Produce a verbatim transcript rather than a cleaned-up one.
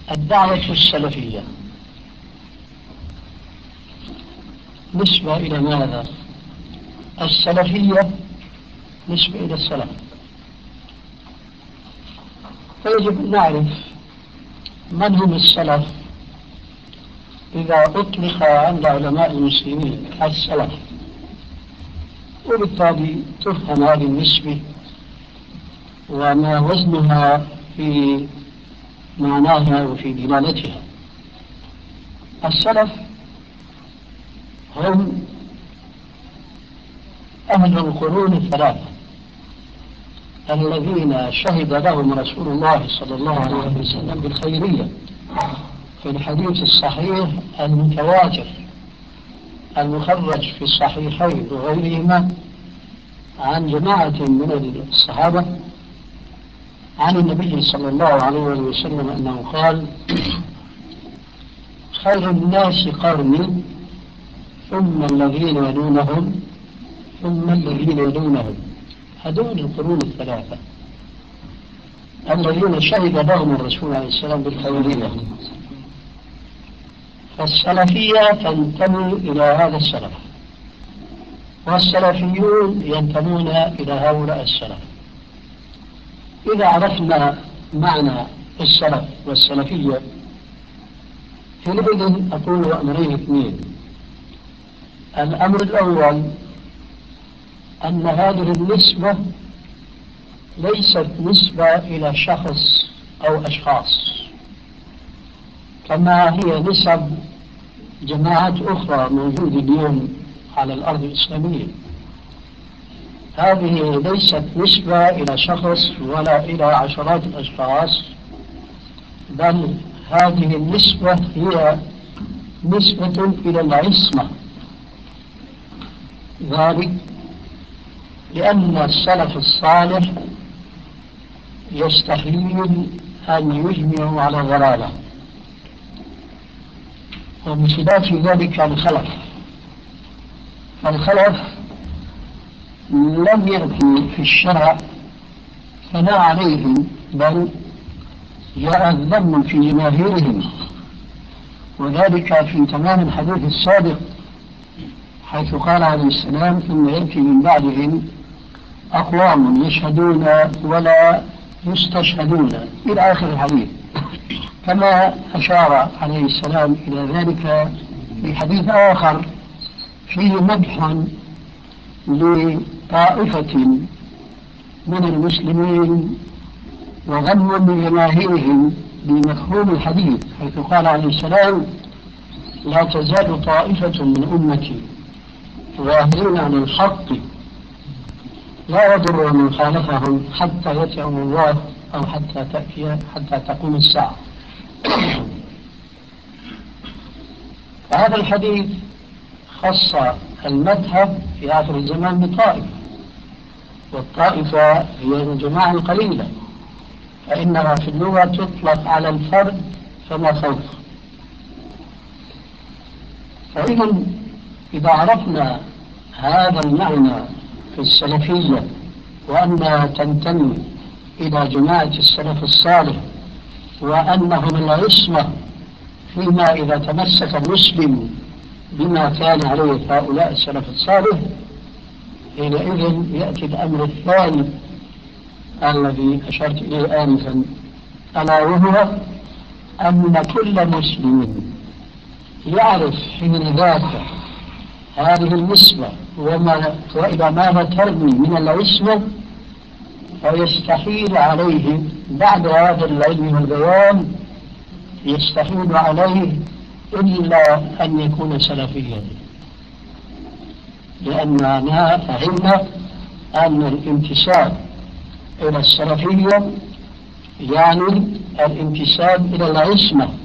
الدعوة السلفية نسبة إلى ماذا؟ السلفية نسبة إلى السلف، فيجب أن نعرف من هم السلف إذا أطلق عند علماء المسلمين السلف، وبالتالي تفهم هذه النسبة وما وزنها في معناها وفي دلالتها. السلف هم أهل القرون الثلاثة الذين شهد لهم رسول الله صلى الله عليه وسلم بالخيرية في الحديث الصحيح المتواتر المخرج في الصحيحين وغيرهما عن جماعة من الصحابة عن النبي صلى الله عليه وسلم أنه قال: خير الناس قرني ثم الذين يلونهم ثم الذين يلونهم. هذول القرون الثلاثة الذين شهد لهم الرسول عليه السلام بالخيرية. فالسلفية تنتمي إلى هذا السلف، والسلفيون ينتمون إلى هؤلاء السلف. إذا عرفنا معنى السلف والسلفية حينئذ أقول أمرين اثنين. الأمر الأول أن هذه النسبة ليست نسبة إلى شخص أو أشخاص كما هي نسب جماعات أخرى موجودة اليوم على الأرض الإسلامية. هذه ليست نسبة إلى شخص ولا إلى عشرات الأشخاص، بل هذه النسبة هي نسبة إلى العصمة. ذلك لأن السلف الصالح يستحيل أن يجمعوا على ضلالة، وبخلاف ذلك الخلف. فالخلف لم يأتي في الشرع ثناء عليهم، بل جاء الذم في جماهيرهم، وذلك في تمام الحديث السابق حيث قال عليه السلام: ثم يأتي من بعدهم أقوام يشهدون ولا يستشهدون، إلى آخر الحديث، كما أشار عليه السلام إلى ذلك في حديث آخر فيه مدح لطائفة من المسلمين وغم لجماهيرهم بمفهوم الحديث، حيث قال عليه السلام: لا تزال طائفة من أمتي ظاهرين عن الحق لا يضر من خالفهم حتى يأتي أمر الله أو حتى تأتي حتى تقوم الساعة. فهذا الحديث خص المذهب في آخر الزمان بطائفة، والطائفة هي الجماعة القليلة، فإنها في اللغة تطلق على الفرد فما فوق. فإذا إذا عرفنا هذا المعنى في السلفية وأنها تنتمي إلى جماعة السلف الصالح وأنهم العصمة فيما إذا تمسك المسلم بما كان عليه هؤلاء السلف الصالح، حينئذ يأتي الأمر الثاني الذي أشرت إليه آنفا، ألا وهو أن كل مسلم يعرف حين ذاك هذه النسبة وما وإلى ماذا ترمي من العصمة، فيستحيل عليه بعد هذا العلم والبيان يستحيل عليه إلا أن يكون سلفيا، لأننا فهمنا أن الانتساب إلى السلفية يعني الانتساب إلى العصمة